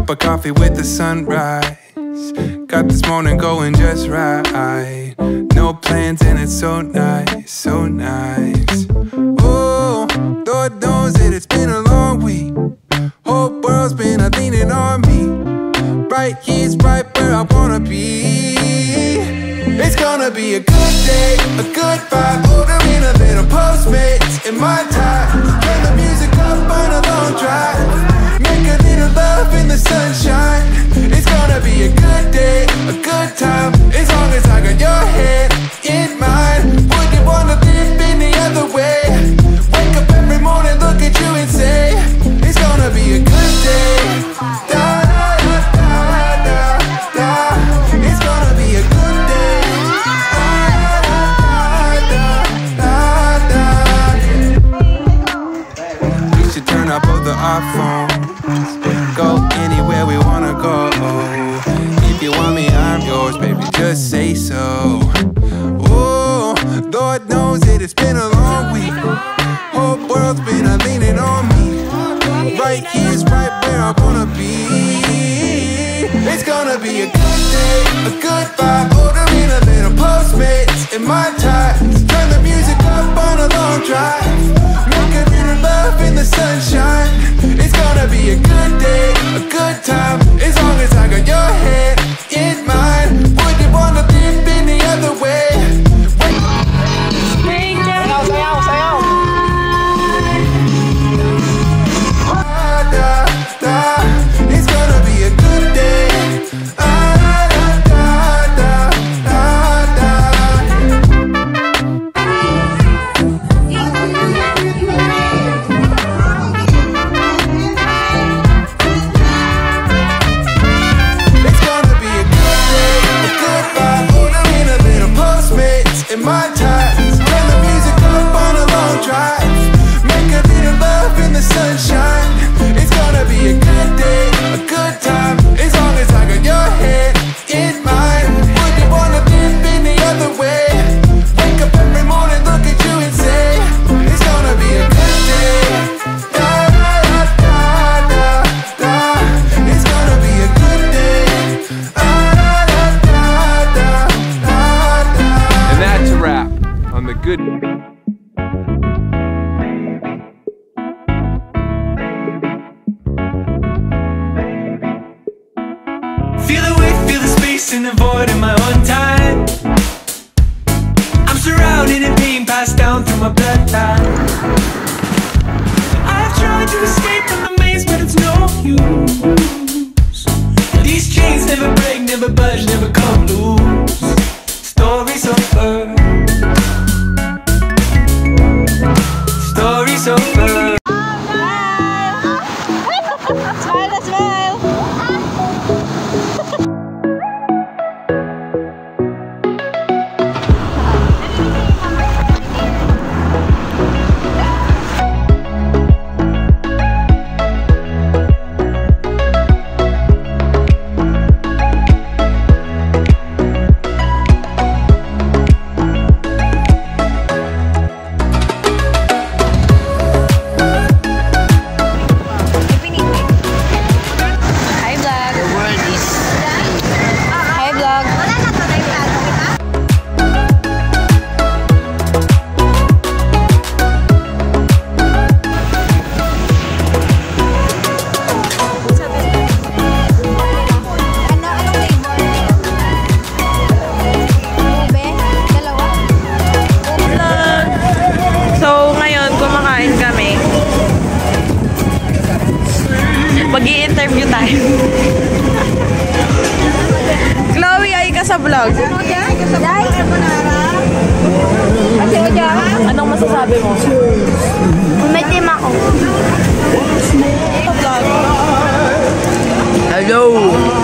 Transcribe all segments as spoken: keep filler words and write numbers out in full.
cup of coffee with the sunrise. Got this morning going just right. No plans and it's so nice, so nice. Oh, Lord knows that it's been a long week. Whole world's been a leaning on me. Right here's right where I wanna be. It's gonna be a good day, a good vibe. Ordering a little Postmates in my time. Turn the music up on a long drive. Make a little love in the sunshine. It's gonna be a good day, a good time. As long as I got your hand in mine. Wouldn't wanna live any other way. Wake up every morning, look at you and say, it's gonna be a good day. Da, da, da, da, da. It's gonna be a good day. Da, da, da, da, da. We should turn up both of our phones. Go anywhere we wanna go. If you want me, I'm yours, baby, just say so. Oh, Lord knows that it's been a long week. Whole world's been a leaning on me. Right here's right where I wanna be. It's gonna be a good day, a good vibe. Ordering a little Postmates in my time. Turn the music up on a long drive. Make a little love in the sunshine. It's gonna be a good day, a good time. As long as I got your hand in mine. Wouldn't wanna live any other way. Sayaw, sayaw, sayaw. Da, da. It's gonna be a good day. Ah, da, da, da, da, da. It's gonna be a good day, a good vibe. Ordering a little Postmates in my time. Turn the music up on a long drive. Make a little love in the sunshine. It's gonna be a good day, a good time. As long as I got your hand in mine. Wouldn't wanna live any other way. Wake up every morning, look at you and say, it's gonna be a good day. Da, da, da, da, da. It's gonna be a good day. Ah, da, da, da, da, da. And that's a wrap on the good. Feel the weight, feel the space and the void in my own time. I'm surrounded in pain, passed down through my bloodline. I've tried to escape from the maze, but it's no use. These chains never break, never budge, never come loose. Story's over. Story's over. Smile, smile. Mag-i-interview tayo. Chloe, ay ka sa vlog. Anong masasabi mo? May team ako. Hello!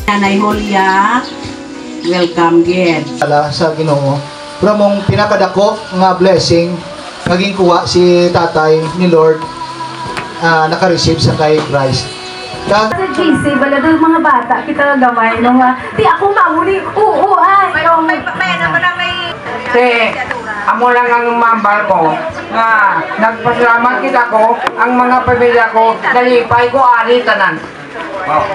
Nanay Julia, welcome again. Ala sa Ginoo. Pero mong pinakadako nga blessing naging kuha si tatay ni Lord uh, naka-receive sa kay Christ. Kag Sa G C, bala doon mga bata, kita gamay nung nga, di ako mauli, oo ay. May, may, may, naman na may... Kasi, amo lang ang mambal ko, nga nagpasalamat kita ko, ang mga pamilya ko, nalipay ko ari tanan. Wow.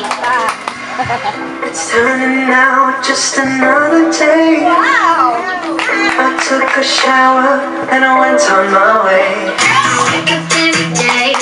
It's turning out just another day. Wow. I took a shower and I went on my way. Wake up every day.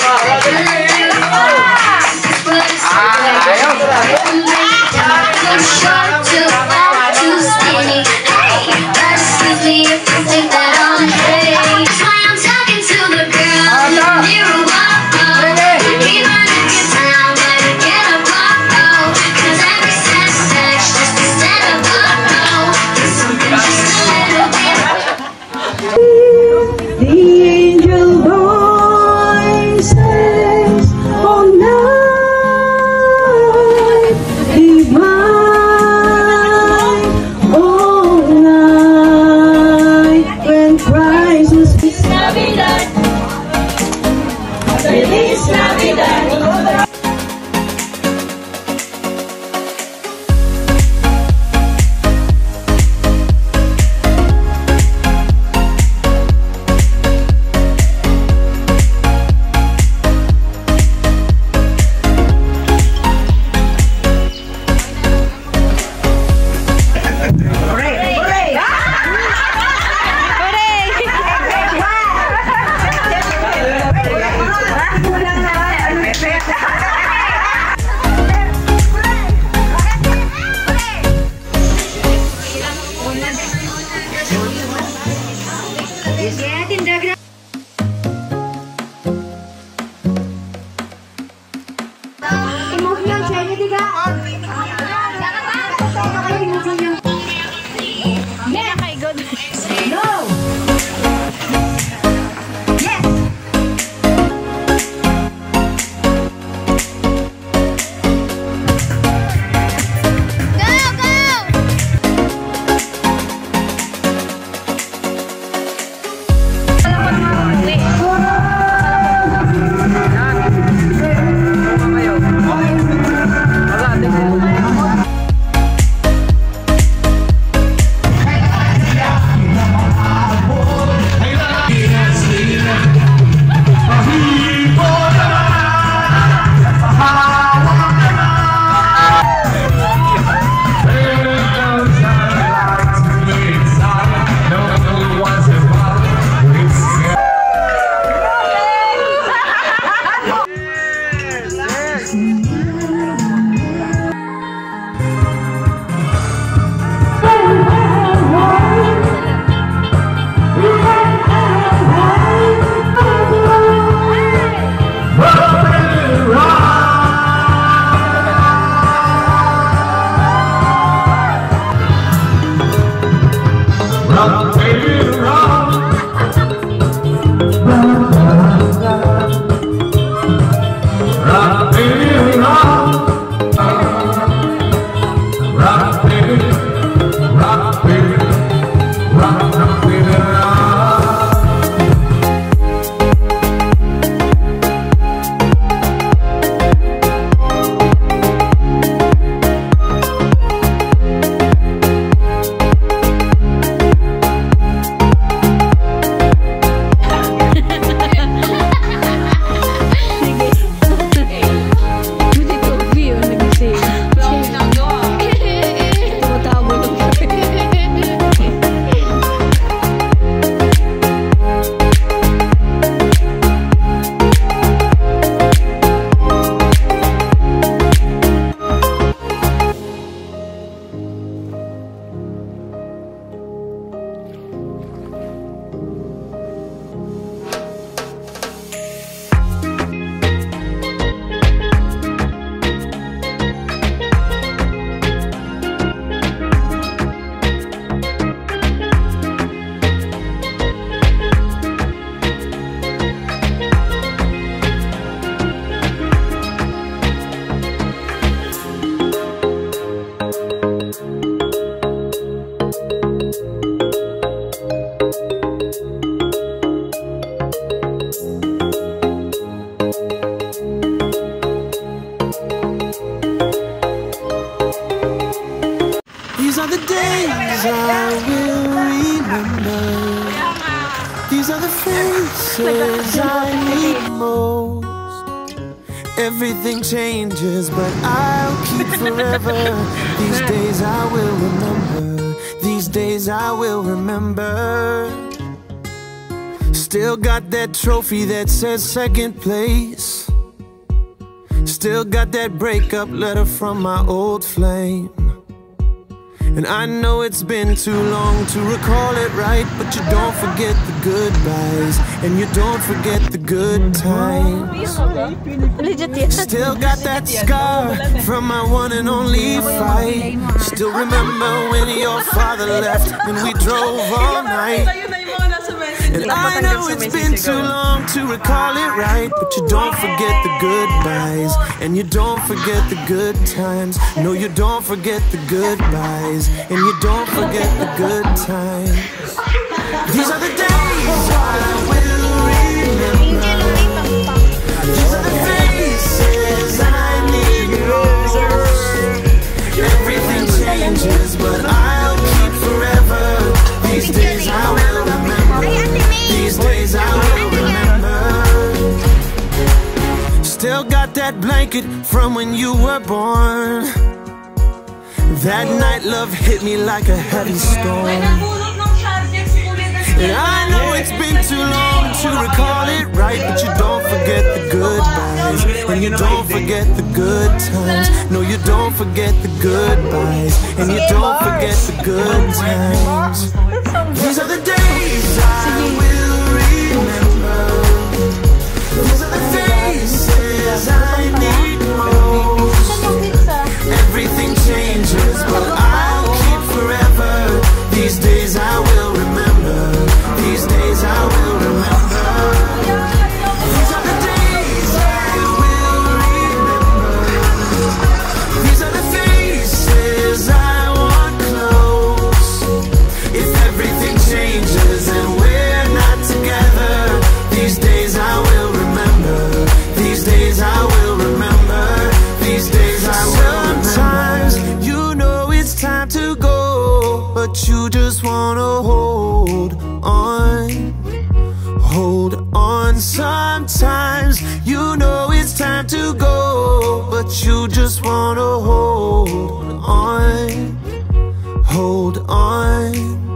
Everything changes, but I'll keep forever. These days I will remember. These days I will remember. Still got that trophy that says second place. Still got that breakup letter from my old flame. And I know it's been too long to recall it right, but you don't forget the goodbyes, and you don't forget the good times. Still got that scar from my one and only fight. Still remember when your father left and we drove all night. And I know it's been too long to recall it right, but you don't forget the goodbyes, and you don't forget the good times. No, you don't forget the goodbyes, and you don't forget the good times. These are the days I will remember. These are the faces I need most. Everything changes, but I'll keep forever. These days I will remember. These days I will remember. Still got that blanket from when you were born. That night love hit me like a heavy storm. And I know it's been too long to recall it right, but you don't forget the goodbyes, and you don't forget the good times. No, you don't forget the goodbyes, and you don't forget the good times. These are the days I will remember. These are the faces I need most. Everything changes, but I'll keep forever. These days I will remember. These days I will remember. These are the days I will remember. These are the faces I want close. If everything changes and we're not together, these days I will remember. These days I will remember. These days I will remember. Sometimes you know it's time to go, but you just wanna hold on. Hold on. Sometimes you know it's time to go, but you just wanna hold on. Hold on.